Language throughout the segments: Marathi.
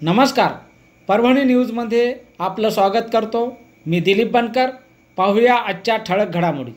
नमस्कार, परभणी न्यूजमध्ये आपलं स्वागत करतो। मी दिलीप बनकर। पाहूया आजच्या ठळक घडामोडी।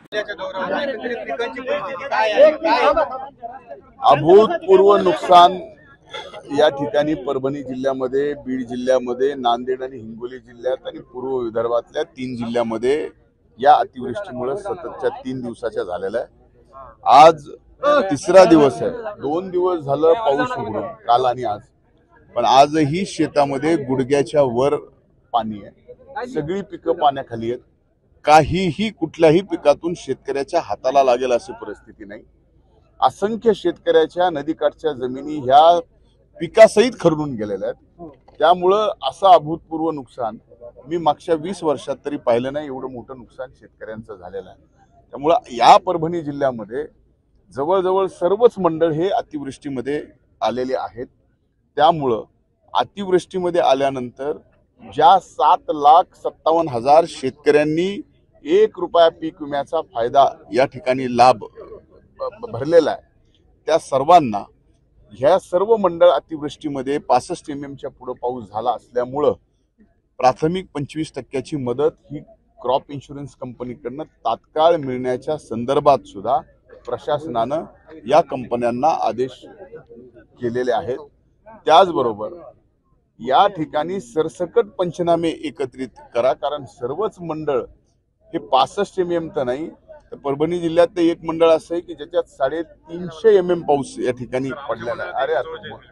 अभूतपूर्व नुकसान या ठिकाणी परभणी जिल्ह्यामध्ये, बीड जिल्ह्यामध्ये, नांदेड आणि हिंगोली जिल्ह्यात आणि पूर्व विदर्भातल्या 3 जिल्ह्यामध्ये या अतिवृष्टीमुळे सततच्या 3 दिवसाच्या झालेल्या आहे। आज तिसरा दिवस आहे। 2 दिवस झालं पाऊस उघडून, काल आणि आज, पण आजही शेतामध्ये गुडघ्याच्या वर पाणी आहे। सगळी पिकं पाण्याखाली आहेत। काहीही कुठल्याही पिकातून शेतकऱ्याच्या हाताला लागेल अशी परिस्थिती नाही। असंख्य शेतकऱ्याच्या नदीकाठच्या जमिनी ह्या पिकासहित खरडून गेलेल्या आहेत। त्यामुळं असं अभूतपूर्व नुकसान मी मागच्या 20 वर्षात तरी पाहिलं नाही। एवढं मोठं नुकसान शेतकऱ्यांचं झालेलं आहे। त्यामुळं या परभणी जिल्ह्यामध्ये जवळजवळ सर्वच मंडळ हे अतिवृष्टीमध्ये आलेले आहेत। त्यामुळं अतिवृष्टीमध्ये आल्यानंतर ज्या 7,57,000 शेतकऱ्यांनी 1 रुपया पीक विम्याचा फायदा या ठिकाणी लाभ भरलेला आहे, त्या सर्वांना ह्या सर्व मंडळ अतिवृष्टीमध्ये 65 mm पुढे पाऊस झाला असल्यामुळं प्राथमिक 25% मदत ही क्रॉप इन्शुरन्स कंपनीकडनं तात्काळ मिळण्याच्या संदर्भात सुद्धा प्रशासनानं या कंपन्यांना आदेश केलेले आहेत। त्याचबरोबर या ठिकाणी सरसकट पंचनामे एकत्रित करा, कारण सर्वच मंडळ हे 65 mm तर नाही, तर परभणी जिल्ह्यात एक मंडळ असं आहे की ज्याच्यात 350 mm पाऊस या ठिकाणी पडलेला आहे। अरे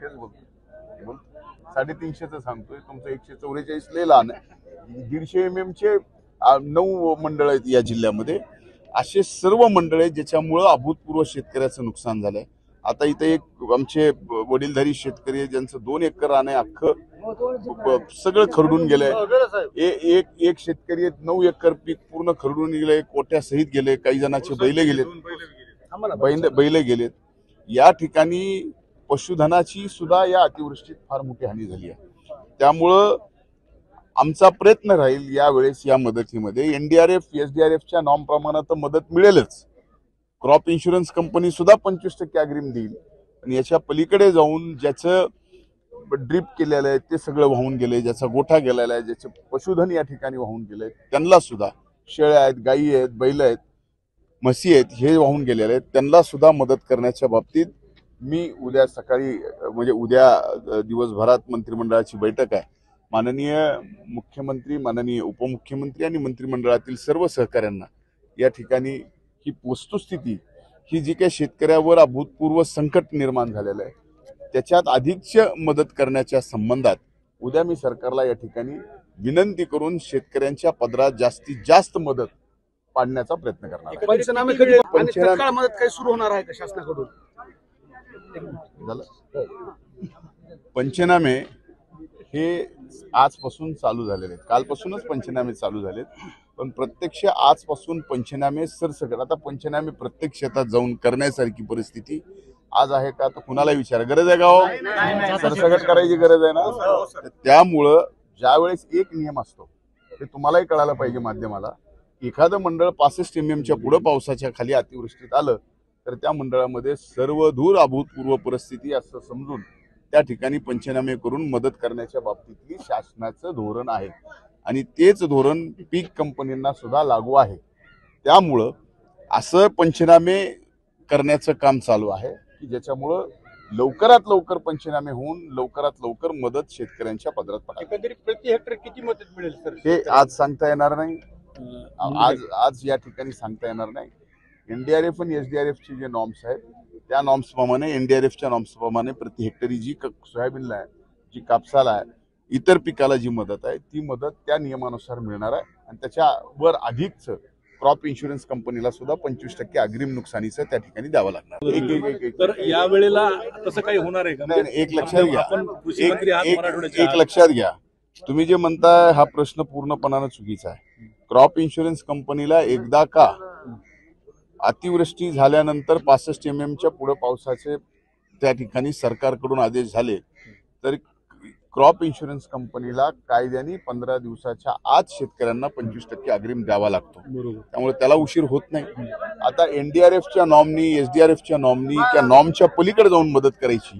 350चं सांगतोय, तुमचं 144 लय लहान आहे। 150 mm चे 9 मंडळ आहेत या जिल्ह्यामध्ये। असे सर्व मंडळ आहेत ज्याच्यामुळं अभूतपूर्व शेतकऱ्याचं नुकसान झालंय। आता इथे एक आमचे वडीलधारी शेतकरी आहे ज्यांचं 2 एकर रान आहे, अख्खं सगळं खरडून गेलंय। एक शेतकरी 9 एकर पीक पूर्ण खरडून गेलंय, कोट्या सहित गेले। काही जणांचे बैल गेलेत। या ठिकाणी पशुधनाची सुद्धा या अतिवृष्टीत फार मोठी हानी झाली आहे। त्यामुळं आमचा प्रयत्न राहील यावेळेस या मदतीमध्ये एनडीआरएफ एसडीआरएफच्या नॉर्म प्रमाणात तर मदत मिळेलच। क्रॉप इन्शुरन्स कंपनी सुद्धा 25% अग्रिम देईल, आणि याच्या पलीकडे जाऊन ज्याचं ड्रिप केलेलं आहे ते सगळं वाहून गेले, ज्याचा गोठा गेलेला आहे, ज्याचे पशुधन या ठिकाणी वाहून गेले, त्यांना सुद्धा, शेळ्या आहेत, गायी आहेत, बैल आहेत, म्हशी आहेत, हे वाहून गेलेले आहेत, त्यांना सुद्धा मदत करण्याच्या बाबतीत मी उद्या सकाळी म्हणजे उद्या दिवसभरात मंत्रिमंडळाची बैठक आहे। माननीय मुख्यमंत्री, माननीय उपमुख्यमंत्री आणि मंत्रिमंडळातील सर्व सहकाऱ्यांना या ठिकाणी ही वस्तुस्थिती, ही जी काही शेतकऱ्यावर अभूतपूर्व संकट निर्माण झालेलं आहे त्याच्यात अधिकची मदत करण्याच्या संबंधात उद्या मी सरकारला या ठिकाणी विनंती करून शेतकऱ्यांच्या पदरात जास्तीत जास्त मदत पाडण्याचा प्रयत्न करणार। पंचनामे मदत काही सुरू होणार आहे का शासनाकडून? पंचनामे हे आजपासून चालू झालेले आहेत, कालपासूनच पंचनामे चालू झालेत, पण प्रत्यक्ष आजपासून पंचनामे सरसकट, आता पंचनामे प्रत्येक शेतात जाऊन करण्यासारखी परिस्थिती आज आहे का? तर कुणाला विचारा, गरज आहे का हो? सरसकट करायची गरज आहे ना। त्यामुळं ज्यावेळेस एक नियम असतो, ते तुम्हालाही कळायला पाहिजे माध्यमाला, एखादं मंडळ 65 mm पुढे पावसाच्या खाली अतिवृष्टीत आलं तर त्या मंडळामध्ये सर्वधूर अभूतपूर्व परिस्थिती असं समजून त्या ठिकाणी पंचनामे करून मदत करण्याच्या बाबतीतली शासनाचं धोरण आहे, आणि तेच धोरण पीक कंपनींना सुद्धा लागू आहे। त्यामुळं असं पंचनामे करण्याचं काम चालू आहे की ज्याच्यामुळं लवकरात लवकर पंचनामे होऊन लवकरात लवकर मदत शेतकऱ्यांच्या पदरात पडेल। एकंदरीत प्रति हेक्टर किती मदत मिळेल सर? हे आज सांगता येणार नाही, आज या ठिकाणी सांगता येणार नाही। एनडीआरएफ आणि एसडीआरएफचे जे नॉर्म्स आहेत त्या नॉर्म्स प्रमाणे, एनडीआरएफच्या नॉर्म्स प्रमाणे प्रति हेक्टरी जी सोयाबीनला आहे, जी कापसाला आहे, इतर पिकाला जी मदत आहे ती मदत त्या नियमानुसार मिळणार आहे, आणि त्याच्यावर अधिकच क्रॉप इन्शुरन्स कंपनीला सुद्धा 25% अग्रिम नुकसानीचं त्या ठिकाणी द्यावं लागणार। तर या वेळेला तसं काही होणार आहे का? नाही, एक लक्षात घ्या, एक लक्षात घ्या, तुम्ही जे म्हणताय हा प्रश्न पूर्णपणाने चुकीचा आहे। क्रॉप इन्शुरन्स कंपनीला एकदा का अतिवृष्टी झाल्यानंतर 65 mm पुढे पावसाचे त्या ठिकाणी सरकारकडून आदेश झाले तर क्रॉप इन्शुरन्स कंपनीला कायद्याने 15 दिवसाच्या आत शेतकऱ्यांना 25% अग्रिम द्यावा लागतो। त्यामुळे त्याला उशीर होत नाही। आता एनडीआरएफच्या नॉर्मनी, एसडीआरएफच्या नॉर्मनी, त्या नॉर्मच्या पलीकडे जाऊन मदत करायची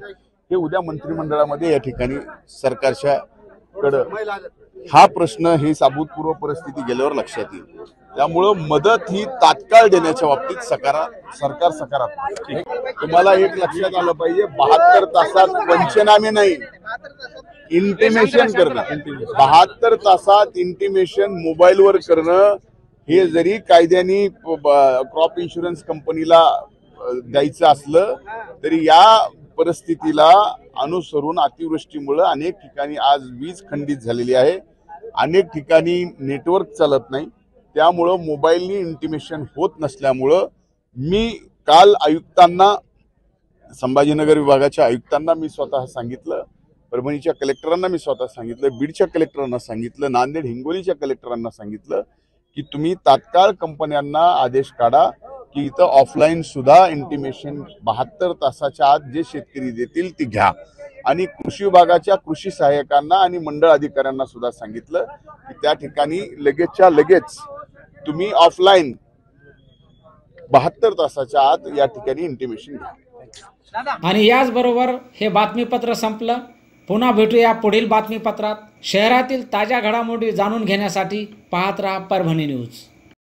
हे उद्या मंत्रिमंडळामध्ये या ठिकाणी सरकारच्या कडं हा प्रश्न ही साबूतपूर्व परिस्थिती गेल्यावर लक्षात येईल. त्यामुळं मदत ही तात्काळ देण्याच्या बाबतीत सरकार सकारात्मक. तुम्हाला एक लक्षात आलं पाहिजे, 72 तासात पंचनामे नाही, इंटिमेशन करणं. 72 तासात इंटिमेशन मोबाईलवर करणं हे जरी कायद्याने क्रॉप इन्शुरन्स कंपनीला द्यायचं असलं तरी या परिस्थितीला अनुसरून अतिवृष्टीमुळे अनेक ठिकाणी आज वीज खंडित झालेली आहे, अनेक ठिकाणी नेटवर्क चालत नाही. त्यामुळं मोबाईलनी इंटिमेशन होत नसल्यामुळं मी काल आयुक्तांना, संभाजीनगर विभागाच्या आयुक्तांना मी स्वतः सांगितलं, परभणीच्या कलेक्टरांना मी स्वतः सांगितलं, बीडच्या कलेक्टरांना सांगितलं, नांदेड हिंगोलीच्या कलेक्टरांना सांगितलं की तुम्ही तात्काळ कंपन्यांना आदेश काढा की इथं ऑफलाईन सुद्धा इंटिमेशन 72 तासाच्या आत जे शेतकरी देतील ती घ्या. आणि कृषी विभागाच्या कृषी सहाय्यकांना आणि मंडळ अधिकाऱ्यांना सुद्धा सांगितलं की त्या ठिकाणी लगेचच्या लगेच तुम्ही ऑफलाईन 72 तासाच्या आत या ठिकाणी इंटिमेशन घ्या. आणि याचबरोबर हे बातमीपत्र संपलं. पुन्हा भेटूया पुढील बातमीपत्रात. शहरातील ताज्या घडामोडी जाणून घेण्यासाठी पाहत रहा परभणी न्यूज.